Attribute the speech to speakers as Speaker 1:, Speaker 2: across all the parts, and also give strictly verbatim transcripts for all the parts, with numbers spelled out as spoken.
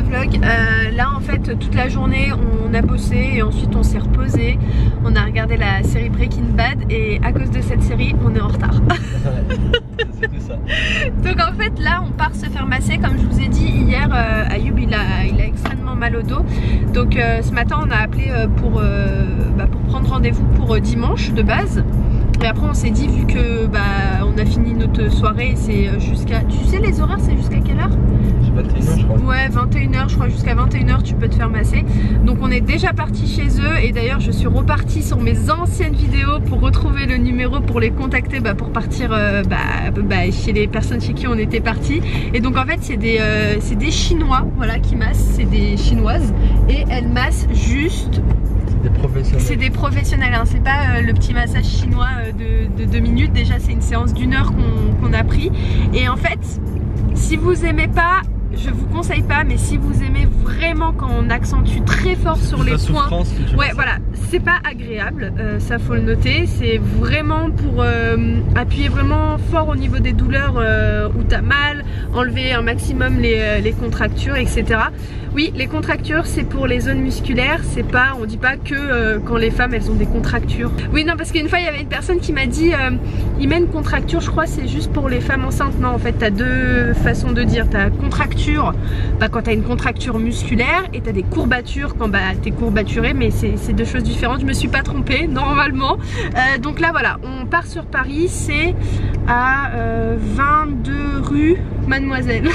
Speaker 1: vlog. Euh, là en fait toute la journée on a bossé et ensuite on s'est reposé. On a regardé la série Breaking Bad et à cause de cette série on est en retard.
Speaker 2: C'était ça.
Speaker 1: Donc en fait là on part se faire masser. Comme je vous ai dit hier, euh, Ayoub il a, il a extrêmement mal au dos. Donc euh, ce matin on a appelé euh, pour, euh, bah, pour prendre rendez-vous pour euh, dimanche de base. Et après on s'est dit, vu que bah on a fini notre soirée, c'est jusqu'à... Tu sais les horaires, c'est jusqu'à quelle heure?
Speaker 2: vingt et une heures je crois.
Speaker 1: Ouais, vingt et une heures je crois, jusqu'à vingt et une heures tu peux te faire masser. Donc on est déjà parti chez eux. Et d'ailleurs je suis repartie sur mes anciennes vidéos pour retrouver le numéro, pour les contacter, bah, pour partir euh, bah, bah, chez les personnes chez qui on était parti. Et donc en fait c'est des, euh, c'est des Chinois, voilà, qui massent, c'est des Chinoises. Et elles massent juste...
Speaker 2: Des professionnels. C'est
Speaker 1: des professionnels, hein. C'est pas euh, le petit massage chinois euh, de, de deux minutes. Déjà c'est une séance d'une heure qu'on qu'on a pris. Et en fait, si vous aimez pas, je vous conseille pas, mais si vous aimez vraiment quand on accentue très fort sur les points, ouais voilà, c'est pas agréable, euh, ça faut le noter. C'est vraiment pour euh, appuyer vraiment fort au niveau des douleurs euh, où t'as mal, enlever un maximum les, les contractures, et cetera. Oui, les contractures c'est pour les zones musculaires, c'est pas, on dit pas que euh, quand les femmes elles ont des contractures. Oui non, parce qu'une fois il y avait une personne qui m'a dit euh, il met une contracture, je crois c'est juste pour les femmes enceintes. Non en fait t'as deux façons de dire, t'as contracture bah, quand t'as une contracture musculaire, et t'as des courbatures quand bah t'es courbaturé, mais c'est deux choses différentes. Je me suis pas trompée normalement. Euh, donc là voilà, on part sur Paris, c'est à euh, vingt-deux rue Mademoiselle.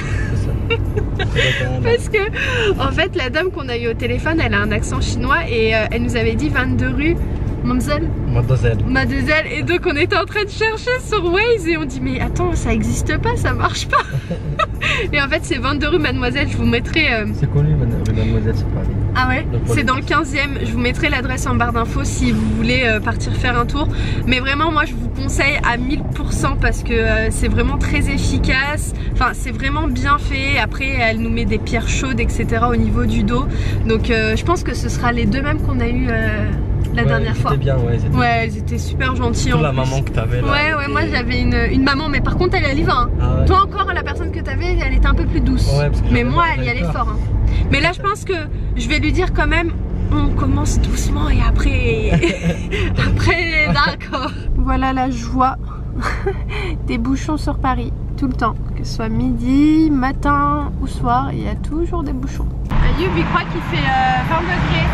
Speaker 1: Parce que en fait la dame qu'on a eu au téléphone elle a un accent chinois et euh, elle nous avait dit vingt-deux rue Mademoiselle.
Speaker 2: Mademoiselle.
Speaker 1: Mademoiselle. Et donc on était en train de chercher sur Waze et on dit mais attends ça existe pas, ça marche pas. Et en fait c'est vingt-deux rue Mademoiselle, je vous mettrai... Euh...
Speaker 2: C'est connu rue Mademoiselle, c'est Paris.
Speaker 1: Ah ouais, c'est dans le quinzième, je vous mettrai l'adresse en barre d'infos si vous voulez euh, partir faire un tour. Mais vraiment moi je vous conseille à mille pour cent parce que euh, c'est vraiment très efficace. Enfin c'est vraiment bien fait. Après elle nous met des pierres chaudes et cetera au niveau du dos. Donc euh, je pense que ce sera les deux mêmes qu'on a eu euh, la
Speaker 2: ouais,
Speaker 1: dernière fois.
Speaker 2: Bien, ouais,
Speaker 1: ouais, bien. Elles étaient super gentilles.
Speaker 2: Pour la maman que t'avais là.
Speaker 1: Ouais, ouais,
Speaker 2: était...
Speaker 1: moi j'avais une, une maman, mais par contre elle y allait va. Hein. Ah ouais. Toi encore, la personne que t'avais, elle était un peu plus douce.
Speaker 2: Ouais, parce que
Speaker 1: mais moi elle y allait fort. Hein. Mais là je pense que je vais lui dire quand même, on commence doucement et après... après, d'accord. Voilà la joie des bouchons sur Paris, tout le temps. Que ce soit midi, matin ou soir, il y a toujours des bouchons. Ayoub il croit qu'il fait euh, vingt degrés.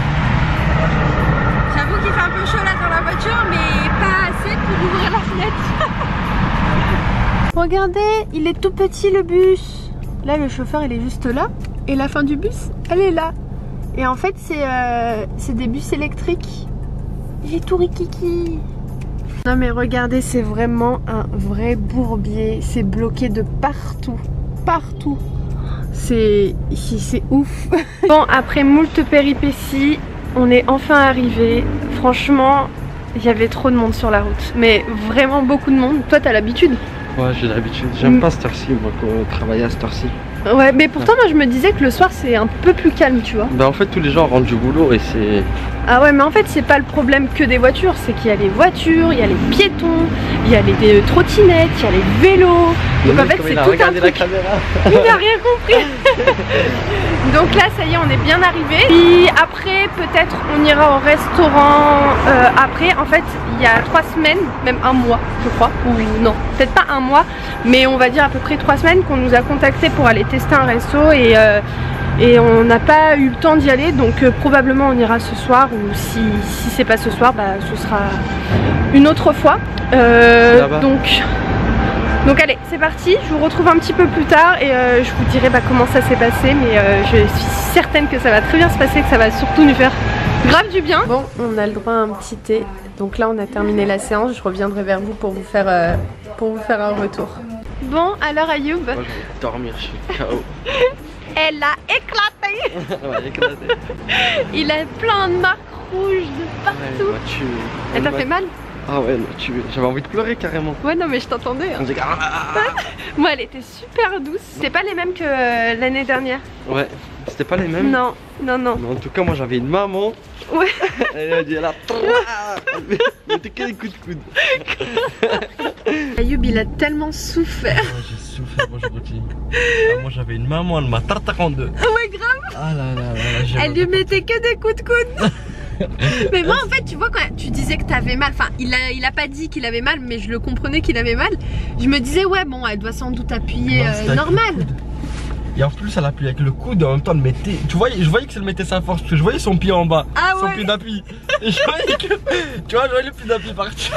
Speaker 1: J'avoue qu'il fait un peu chaud là dans la voiture, mais pas assez pour ouvrir la fenêtre. Regardez, il est tout petit le bus. Là le chauffeur il est juste là. Et la fin du bus, elle est là. Et en fait c'est euh, des bus électriques. J'ai tout rikiki. Non mais regardez, c'est vraiment un vrai bourbier. C'est bloqué de partout. Partout. C'est ici, c'est ouf. Bon, après moult péripéties, on est enfin arrivé. Franchement, il y avait trop de monde sur la route. Mais vraiment beaucoup de monde. Toi, t'as l'habitude?
Speaker 2: Ouais, j'ai l'habitude. J'aime mmh. pas cette heure-ci, moi, travailler à cette heure-ci.
Speaker 1: Ouais, mais pourtant, ouais. moi, je me disais que le soir, c'est un peu plus calme, tu vois.
Speaker 2: Bah, en fait, tous les gens rentrent du boulot et c'est...
Speaker 1: Ah ouais, mais en fait, c'est pas le problème que des voitures. C'est qu'il y a les voitures, il y a les piétons, il y a les, les trottinettes, il y a les vélos. Donc, en fait, c'est tout un truc. La caméra. Il n'a rien compris. Donc là, ça y est, on est bien arrivé. Puis après, peut-être, on ira au restaurant euh, après. En fait, il y a trois semaines, même un mois, je crois. Ou non, peut-être pas un mois, mais on va dire à peu près trois semaines qu'on nous a contacté pour aller tester un resto et... Euh, Et on n'a pas eu le temps d'y aller, donc euh, probablement on ira ce soir, ou si, si c'est pas ce soir, bah, ce sera une autre fois. Euh, donc, donc allez, c'est parti, je vous retrouve un petit peu plus tard et euh, je vous dirai bah, comment ça s'est passé, mais euh, je suis certaine que ça va très bien se passer, que ça va surtout nous faire grave du bien. Bon, on a le droit à un petit thé, donc là on a terminé la séance, je reviendrai vers vous pour vous faire, euh, pour vous faire un retour. Bon, alors Ayoub?
Speaker 2: Moi je vais dormir, je suis K O.
Speaker 1: Elle a éclaté.
Speaker 2: Ouais, éclaté.
Speaker 1: Il a plein de marques rouges de partout.
Speaker 2: Ouais,
Speaker 1: elle t'a fait mal?
Speaker 2: Ah ouais, j'avais envie de pleurer carrément.
Speaker 1: Ouais, non mais je t'entendais. Hein. Moi elle était super douce. C'est pas les mêmes que euh, l'année dernière. Ouais,
Speaker 2: c'était pas les mêmes.
Speaker 1: Non, non, non.
Speaker 2: Mais en tout cas, moi j'avais une maman.
Speaker 1: Ouais.
Speaker 2: Elle a dit, elle a... Mettez quel coup de coude.
Speaker 1: Ayoub il a tellement souffert.
Speaker 2: Ouais, j'ai souffert aujourd'hui. Ah, moi j'avais une maman, elle m'a tartare en deux.
Speaker 1: Ouais, grave.
Speaker 2: Ah là là là,
Speaker 1: elle lui mettait que des coups de coude. Mais moi en fait tu vois quand tu disais que t'avais mal, enfin il a, il a pas dit qu'il avait mal mais je le comprenais qu'il avait mal. Je me disais ouais bon elle doit sans doute appuyer non, euh, normal.
Speaker 2: Et en plus elle appuie avec le coude et en même temps elle mettait. Tu vois, je voyais que elle mettait sa force parce que je voyais son pied en bas,
Speaker 1: ah
Speaker 2: son
Speaker 1: ouais.
Speaker 2: pied d'appui. Et je voyais que. Tu vois, je voyais le pied d'appui partir.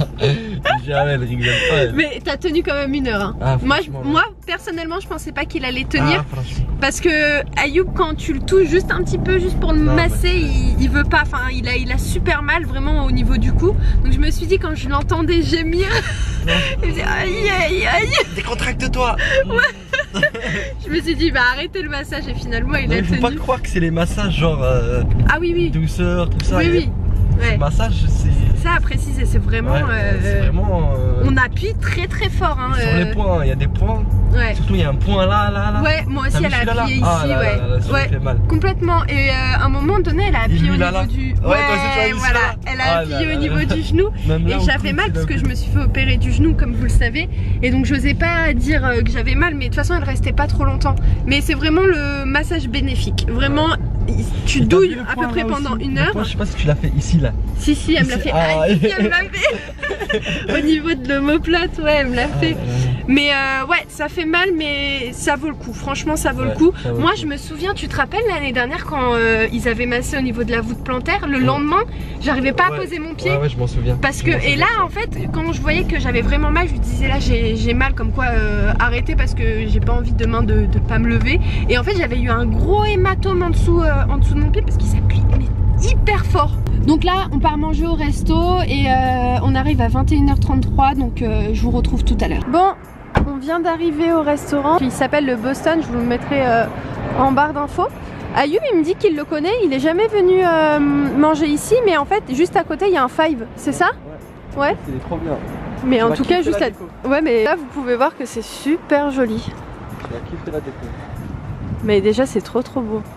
Speaker 2: Jamais elle rigole pas. Elle.
Speaker 1: Mais t'as tenu quand même une heure hein.
Speaker 2: Ah,
Speaker 1: moi, je, moi personnellement je pensais pas qu'il allait tenir.
Speaker 2: Ah,
Speaker 1: parce que Ayoub quand tu le touches juste un petit peu juste pour le non, masser mais... il, il veut pas, enfin il a, il a super mal vraiment au niveau du cou. Donc je me suis dit quand je l'entendais gémir, il me disait aïe aïe aïe.
Speaker 2: Décontracte-toi.
Speaker 1: Ouais. Je me suis dit bah arrêtez le massage et finalement il
Speaker 2: non,
Speaker 1: a
Speaker 2: il faut
Speaker 1: tenu.
Speaker 2: pas croire que c'est les massages genre euh,
Speaker 1: ah oui oui
Speaker 2: douceur tout ça.
Speaker 1: Oui oui. Ouais.
Speaker 2: Massage c'est
Speaker 1: ça à préciser, c'est vraiment,
Speaker 2: ouais,
Speaker 1: euh,
Speaker 2: vraiment euh...
Speaker 1: on appuie très très fort hein,
Speaker 2: sur
Speaker 1: euh...
Speaker 2: les points, il y a des points.
Speaker 1: Ouais.
Speaker 2: Surtout il y a un point là là là.
Speaker 1: Ouais, moi aussi elle a appuyé ici,
Speaker 2: ah, là,
Speaker 1: ouais.
Speaker 2: Là, là, là,
Speaker 1: ouais.
Speaker 2: Fait mal.
Speaker 1: Complètement. Et euh, à un moment donné, elle a appuyé au
Speaker 2: là,
Speaker 1: niveau
Speaker 2: là.
Speaker 1: du.
Speaker 2: Ouais,
Speaker 1: ouais voilà. Elle a
Speaker 2: ah,
Speaker 1: appuyé
Speaker 2: là,
Speaker 1: au
Speaker 2: là,
Speaker 1: niveau
Speaker 2: là.
Speaker 1: du genou. Et j'avais mal parce que je me suis fait opérer du genou, comme vous le savez. Et donc j'osais pas dire que j'avais mal, mais de toute façon elle restait pas trop longtemps. Mais c'est vraiment le massage bénéfique. Vraiment, ouais. Tu et douilles à peu près pendant aussi. Une heure.
Speaker 2: Moi, je sais pas si tu l'as fait ici là.
Speaker 1: Si si, elle me l'a fait. Ah, ah, ici, elle me l'a fait. Au niveau de l'omoplate, ouais, elle me l'a fait. Ah, mais euh, ouais, ça fait mal, mais ça vaut le coup. Franchement, ça vaut ouais, le coup. Vaut Moi, le coup. Je me souviens, tu te rappelles l'année dernière quand euh, ils avaient massé au niveau de la voûte plantaire, le ouais. lendemain, j'arrivais pas ouais. à poser mon pied.
Speaker 2: Ouais, ouais, je m'en souviens.
Speaker 1: Parce que, et là, en fait, quand je voyais que j'avais vraiment mal, je lui disais là, j'ai mal, comme quoi euh, arrêter parce que j'ai pas envie demain de, de pas me lever. Et en fait, j'avais eu un gros hématome en dessous, euh, en dessous de mon pied parce qu'il s'appuie hyper fort. Donc là on part manger au resto et euh, on arrive à vingt et une heures trente-trois, donc euh, je vous retrouve tout à l'heure. Bon, on vient d'arriver au restaurant, il s'appelle le Boston, je vous le mettrai euh, en barre d'infos. Ayoub il me dit qu'il le connaît, il est jamais venu euh, manger ici, mais en fait juste à côté il y a un Five, c'est ça? Ouais. Ouais.
Speaker 2: C'est trop bien.
Speaker 1: Mais en tout cas juste à... Ouais mais là vous pouvez voir que c'est super joli.
Speaker 2: Tu vas kiffer la déco.
Speaker 1: Mais déjà c'est trop trop beau.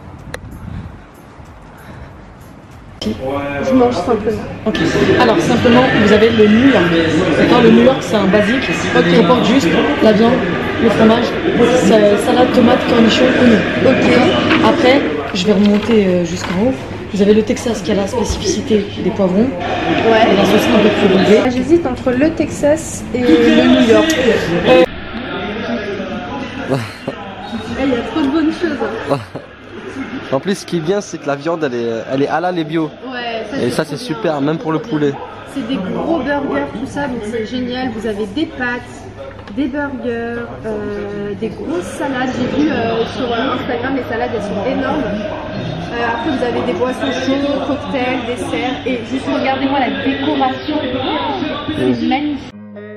Speaker 1: Je mange simplement.
Speaker 3: Ok. Alors simplement, vous avez le New York. D'accord, le New York c'est un basique qui comporte juste la viande, le fromage, salade, tomate, cornichon, oignon. Ok. Après, je vais remonter jusqu'en haut. Vous avez le Texas qui a la spécificité des poivrons. Ouais. Et la sauce un peu plus relevée.
Speaker 1: J'hésite entre le Texas et le New York. Euh... Il y a trop de bonnes choses.
Speaker 2: En plus, ce qui est bien, c'est que la viande, elle est, elle est halal et bio.
Speaker 1: Ouais, ça
Speaker 2: et ça, c'est super, même pour le poulet.
Speaker 1: C'est des gros burgers, tout ça, donc c'est génial. Vous avez des pâtes, des burgers, euh, des grosses salades. J'ai vu euh, sur Instagram, les salades, elles sont énormes. Euh, après, vous avez des boissons chaudes, cocktails, desserts. Et juste regardez-moi la décoration. C'est magnifique.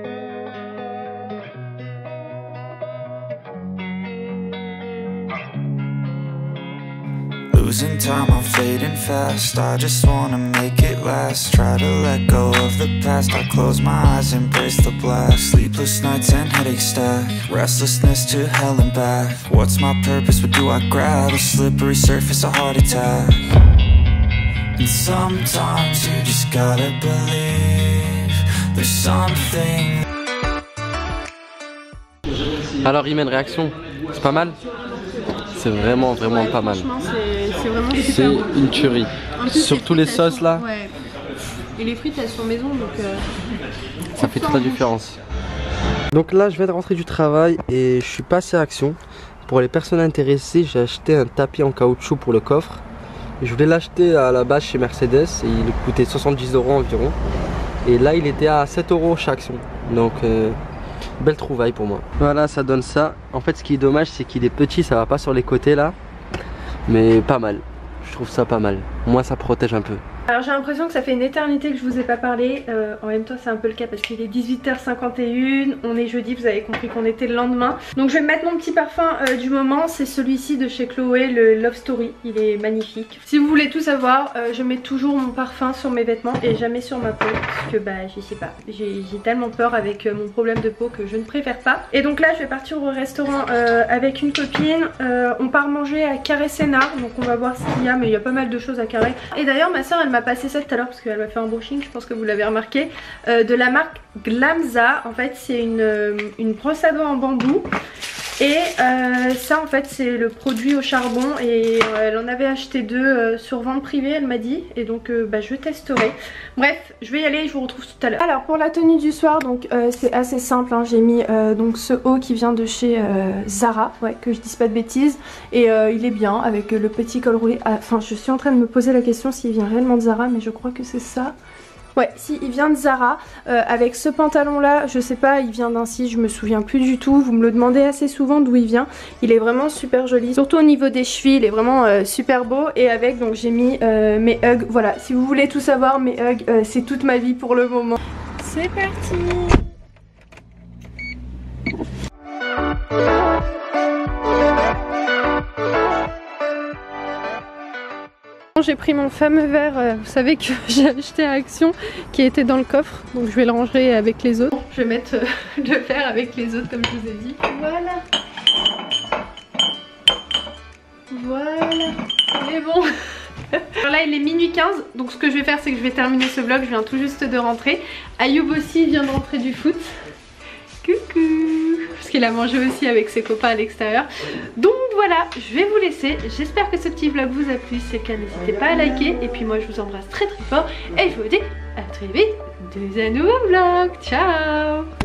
Speaker 4: Losing time, I'm fading fast. I just wanna make it last. Try to let go of the past. I close my eyes, embrace the blast. Sleepless nights and headaches stack. Restlessness to hell and back. What's my purpose? What do I grab? A slippery surface, a heart attack. And sometimes you just gotta believe there's something.
Speaker 2: Alors, Imen, réaction, c'est pas mal? C'est vraiment vraiment ouais, pas mal.
Speaker 1: C'est vraiment super.
Speaker 2: C'est une tuerie. Surtout les sauces sont, là.
Speaker 1: Ouais. Et les frites elles sont maison donc. Euh,
Speaker 2: ça fait toute la différence. Donc là je viens de rentrer du travail et je suis passé à Action. Pour les personnes intéressées, j'ai acheté un tapis en caoutchouc pour le coffre. Je voulais l'acheter à la base chez Mercedes et il coûtait soixante-dix euros environ. Et là il était à sept euros chez Action. Donc euh, belle trouvaille pour moi. Voilà, ça donne ça. En fait ce qui est dommage c'est qu'il est petit, ça va pas sur les côtés là. Mais pas mal. Je trouve ça pas mal. Moi ça protège un peu.
Speaker 1: Alors j'ai l'impression que ça fait une éternité que je vous ai pas parlé. euh, En même temps c'est un peu le cas parce qu'il est dix-huit heures cinquante et une. On est jeudi, vous avez compris qu'on était le lendemain. Donc je vais mettre mon petit parfum euh, du moment. C'est celui-ci de chez Chloé, le Love Story. Il est magnifique. Si vous voulez tout savoir, euh, je mets toujours mon parfum sur mes vêtements et jamais sur ma peau. Parce que bah je sais pas, j'ai tellement peur avec euh, mon problème de peau que je ne préfère pas. Et donc là je vais partir au restaurant euh, avec une copine. euh, On part manger à Carré Sénart. Donc on va voir ce qu'il y a, mais il y a pas mal de choses à Carré. Et d'ailleurs ma soeur elle m'a passé ça tout à l'heure parce qu'elle m'a fait un brushing, je pense que vous l'avez remarqué, euh, de la marque Glamza. En fait c'est une, euh, une brosse à dents en bambou Et euh, ça en fait c'est le produit au charbon et euh, elle en avait acheté deux euh, sur vente privée elle m'a dit. Et donc euh, bah, je testerai. Bref je vais y aller, je vous retrouve tout à l'heure. Alors pour la tenue du soir donc euh, c'est assez simple hein. J'ai mis euh, donc ce haut qui vient de chez euh, Zara, ouais, que je dise pas de bêtises. Et euh, il est bien avec le petit col roulé. Enfin je suis en train de me poser la question s'il vient réellement de Zara, mais je crois que c'est ça. Ouais, si, il vient de Zara. Euh, avec ce pantalon là, je sais pas, il vient d'un site, je me souviens plus du tout. Vous me le demandez assez souvent d'où il vient. Il est vraiment super joli, surtout au niveau des chevilles, il est vraiment euh, super beau. Et avec, donc j'ai mis euh, mes Ugg. Voilà, si vous voulez tout savoir, mes Ugg, euh, c'est toute ma vie pour le moment. C'est parti. J'ai pris mon fameux verre, euh, vous savez que j'ai acheté à Action, qui était dans le coffre, donc je vais le ranger avec les autres. Je vais mettre euh, le verre avec les autres comme je vous ai dit. Voilà. Voilà. Il est bon. Alors là il est minuit quinze, donc ce que je vais faire c'est que je vais terminer ce vlog, je viens tout juste de rentrer. Ayoub aussi vient de rentrer du foot. Coucou. Parce qu'il a mangé aussi avec ses copains à l'extérieur. Donc voilà, je vais vous laisser. J'espère que ce petit vlog vous a plu. Si c'est le cas, n'hésitez pas à liker. Et puis moi je vous embrasse très très fort. Et je vous dis à très vite dans un nouveau vlog. Ciao.